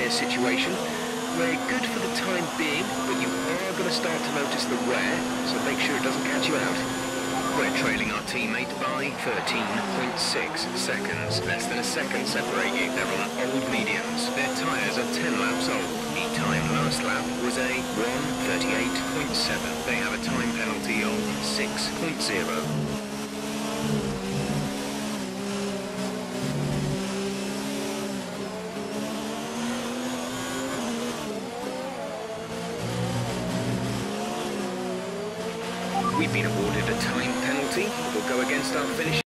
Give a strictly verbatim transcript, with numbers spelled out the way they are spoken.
this situation. We're good for the time being, but you are going to start to notice the wear, so make sure it doesn't catch you out. We're trailing our teammate by thirteen point six seconds. Less than a second separate you. They're on old mediums. Their tyres are ten laps old. The time last lap was a one thirty-eight point seven. They have a time penalty of six point zero. We've been awarded a time penalty. We'll go against our finish.